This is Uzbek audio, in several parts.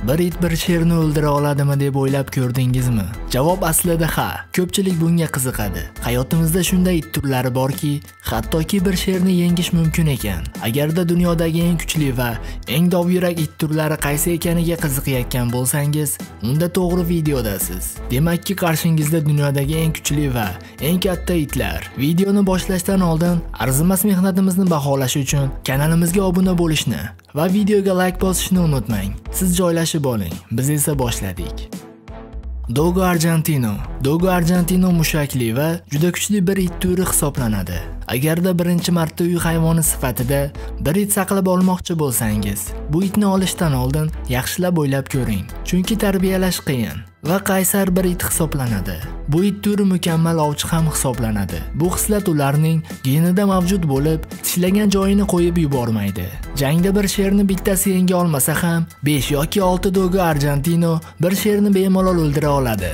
Bir it bir sherni o'ldira oladimi deb o'ylab ko'rdingizmi? Javob aslida ha. Ko'pchilik bunga qiziqadi. Hayotimizda shunday it turlari borki, hattoki bir sherni yengish mumkin ekan. Agarda dunyodagi eng kuchli va eng dovyurak it turlari qaysi ekaniga qiziqayotgan bo'lsangiz, unda to'g'ri videodasiz. Demakki, qarshingizda dunyodagi eng kuchli va eng katta itlar. Videoni boshlashdan oldin arzimas mehnatimizni baholash uchun kanalimizga obuna bo'lishni va videoga like bosishni unutmang. Siz joylashib oling, biz esa boshladik. Dogo Argentino. Dogo Argentino mushakli va juda kuchli bir it turi hisoblanadi. Agarda birinchi marta uy hayvoni sifatida bir it saqlab olmoqchi bo'lsangiz, bu itni olishdan oldin yaxshilab o'ylab ko'ring. Chunki tarbiyalash qiyin va qaysar bir it hisoblanadi. Bu it turi mukammal ovchi ham hisoblanadi. Bu xislat ularning genida mavjud bo'lib, tishlagan joyini qo'yib yubormaydi. Jangda bir sherni bittasi yenga olmasa ham, 5 yoki 6 Dogo Argentino bir sherni bemalol o'ldira oladi.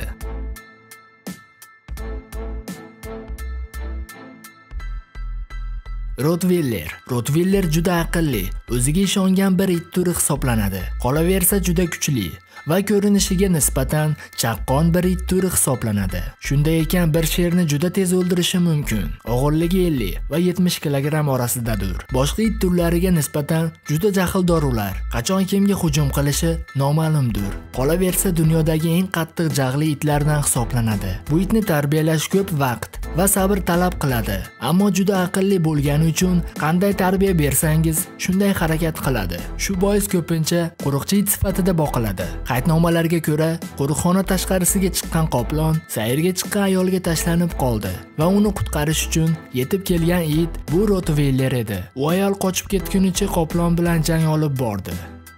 Rottweiler juda aqlli, o'ziga ishongan bir it turi hisoblanadi. Qolaversa juda kuchli va ko'rinishiga nisbatan chaqqon bir it turi hisoblanadi. Shunday ekan, bir sherni juda tez o'ldirishi mumkin. Og'irligi 50 va 70 kilogramm orasidadir. Boshqa it turlariga nisbatan juda jahildor ular. Qachon kimga hujum qilishi noma'lumdir. Qolaversa dunyodagi eng qattiq jag'li itlardan hisoblanadi. Bu itni tarbiyalash ko'p vaqt va sabr talab qiladi. Ammo juda aqlli bo'lgani uchun qanday tarbiya bersangiz, shunday harakat qiladi. Shu bois ko'pincha qo'riqchi it sifatida boqiladi. Qaydnomalarga ko'ra, qo'riqxona tashqarisiga chiqqan qoplon sayrga chiqqan ayolga tashlanib qoldi va uni qutqarish uchun yetib kelgan it bu Rottweiler edi. U ayol qochib ketgunicha qoplon bilan jang olib bordi.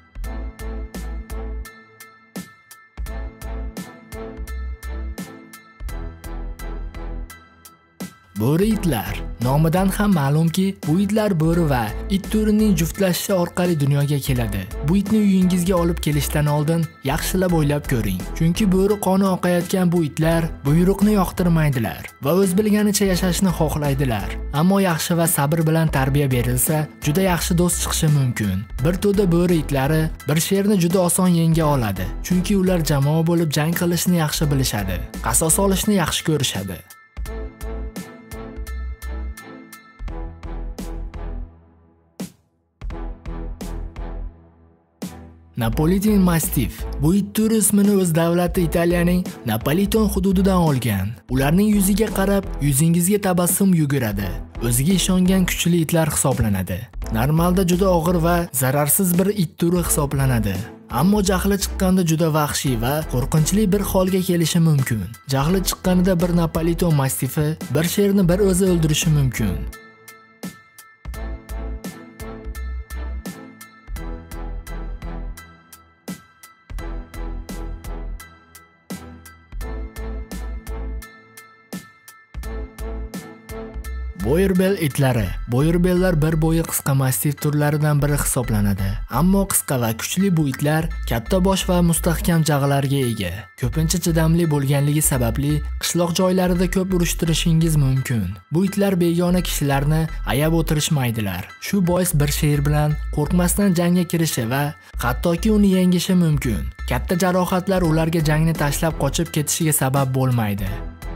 Bo'ri itlar. Nomidan ham ma'lumki, bu itlar bo'ri va it turining juftlashishi orqali dunyoga keladi. Bu itni uyingizga olib kelishdan oldin yaxshilab o'ylab ko'ring. Chunki bo'ri qoni oqayotgan bu itlar buyruqni yoqtirmaydilar va o'z bilganicha yashashni xohlaydilar. Ammo yaxshi va sabr bilan tarbiya berilsa, juda yaxshi do'st chiqishi mumkin. Bir to'da bo'ri itlari bir sherni juda oson yenga oladi. Chunki ular jamoa bo'lib jang qilishni yaxshi bilishadi. Qasos olishni yaxshi ko'rishadi. Napolitan Mastiff. Bu it turi ismini o'z davlati Italiyaning Napolitan hududidan olgan. Ularning yuziga qarab, yuzingizga tabassum yuguradi. O'ziga ishongan kuchli itlar hisoblanadi. Normalda juda og'ir va zararsiz bir it turi hisoblanadi. Ammo jahli chiqqanda juda vahshiy va qo'rqinchli bir holga kelishi mumkin. Jahli chiqqanida bir Napolitan Mastiffi bir sherni bir o'zi o'ldirishi mumkin. Boyerbel itlari. Boyerbellar bir bo'yi qisqa mastif turlaridan biri hisoblanadi. Ammo qisqa va kuchli bu itlar katta bosh va mustahkam jag'larga ega. Ko'pincha chidamli bo'lganligi sababli qishloq joylarida ko'p urushtirishingiz mumkin. Bu itlar begona kishilarni ayab o'tirishmaydilar. Shu bois bir sher bilan qo'rqmasdan jangga kirishi va hattoki uni yengishi mumkin. Katta jarohatlar ularga jangni tashlab qochib ketishiga sabab bo'lmaydi.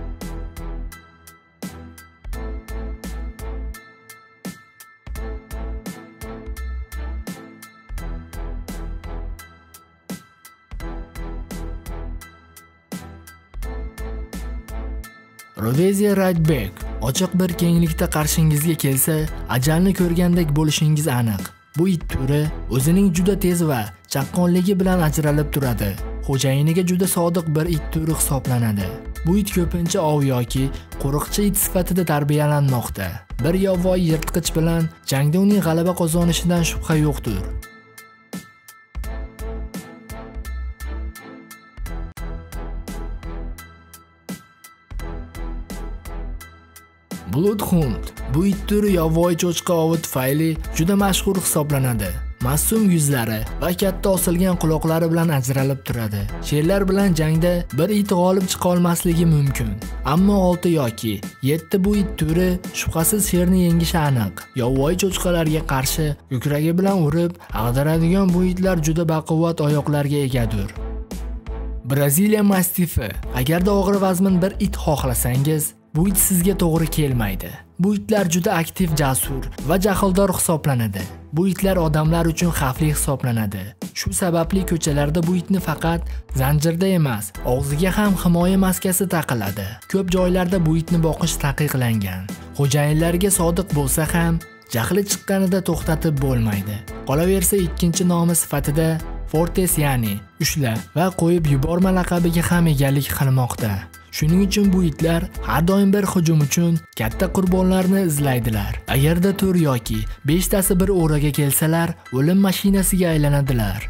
Rhodesia Ridgeback. Ochiq bir kenglikda qarshingizga kelsa, ajalni ko'rgandek bo'lishingiz aniq. Bu it turi o'zining juda tez va chaqqonligi bilan ajralib turadi. Xo'jayiniga juda sodiq bir it turi hisoblanadi. Bu it ko'pincha ov yoki qo'riqchi it sifatida tarbiyalanmoqda. Bir yovvoyi yirtqich bilan jangda uning g'alaba qozonishidan shubha yo'qdir. Bloodhound. Bu it turi yovvoyi cho'chqa ovi tufayli juda mashhur hisoblanadi. ma'sum yuzlari va katta osilgan quloqlari bilan ajralib turadi. Sherlar bilan jangda bir it g'olib chiqa olmasligi mumkin. Ammo 6 yoki 7 bu it turi shubhasiz sherni yengishi aniq. Yovvoyi cho'chqalarga qarshi ko'kragi bilan urib, ag'daradigan bu itlar juda baquvvat oyoqlarga egadir. Braziliya mastifi. Agarda og'ir vazmin bir it xohlasangiz, bu it sizga to'g'ri kelmaydi. Bu itlar juda aktiv, jasur va jahldor hisoblanadi. Bu itlar odamlar uchun xavfli hisoblanadi. Shu sababli ko'chalarda bu itni faqat zanjirda emas, og'ziga ham himoya maskasi taqiladi. Ko'p joylarda bu itni boqish taqiqlangan. Xo'jayinlarga sodiq bo'lsa ham, jahli chiqqanida to'xtatib bo'lmaydi. Qolaversa, ikkinchi nomi sifatida Fortes, ya'ni ushla va qo'yib yuborma laqabiga ham egalik qilmoqda. Shuning uchun bu itlar har doim bir hujum uchun katta qurbonlarni izlaydilar. Agarda 4 yoki 5 tasi bir o'raga kelsalar, o'lim mashinasiga aylanadilar.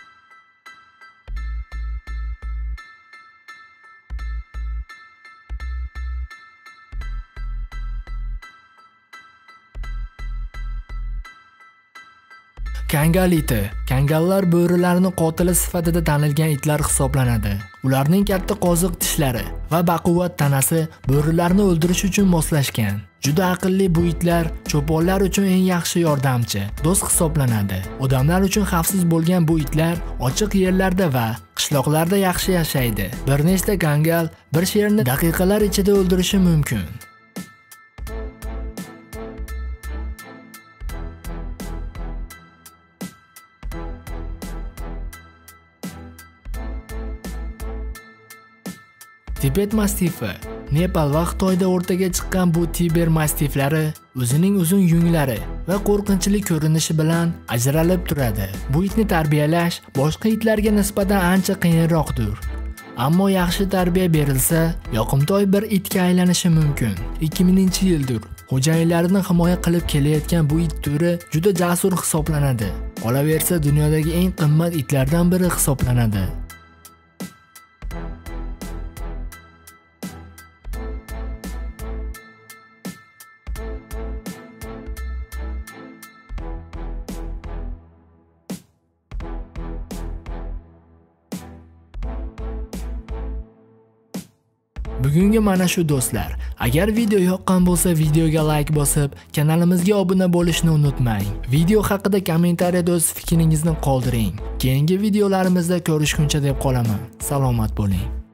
Kangaliti. Kangallar bo'rilarning qotili sifatida tanilgan itlar hisoblanadi. Ularning katta qoziq tishlari va baquvvat tanasi bo'rilarni o'ldirish uchun moslashgan. Juda aqlli bu itlar cho'ponlar uchun eng yaxshi yordamchi, do'st hisoblanadi. Odamlar uchun xavfsiz bo'lgan bu itlar ochiq yerlarda va qishloqlarda yaxshi yashaydi. Bir nechta kangal bir sherni daqiqalar ichida o'ldirishi mumkin. Tibet mastifi. Nepal va Xitoyda o'rtaga chiqqan bu Tiber mastiflari o'zining uzun yunglari va qo'rqinchli ko'rinishi bilan ajralib turadi. Bu itni tarbiyalash boshqa itlarga nisbatan ancha qiyinroqdir. Ammo yaxshi tarbiya berilsa, yoqimtoy bir itga aylanishi mumkin. 2000-yildir xo'jayinlarini himoya qilib kelayotgan bu it turi juda jasur hisoblanadi. Qolaversa, dunyodagi eng qimmat itlardan biri hisoblanadi. Bugungi mana shu do'stlar. Agar video yoqqan bo'lsa, videoga like bosib, kanalimizga obuna bo'lishni unutmang. Video haqida kommentariyada o'z fikringizni qoldiring. Keyingi videolarimizda ko'rishguncha deb qolaman. Salomat bo'ling.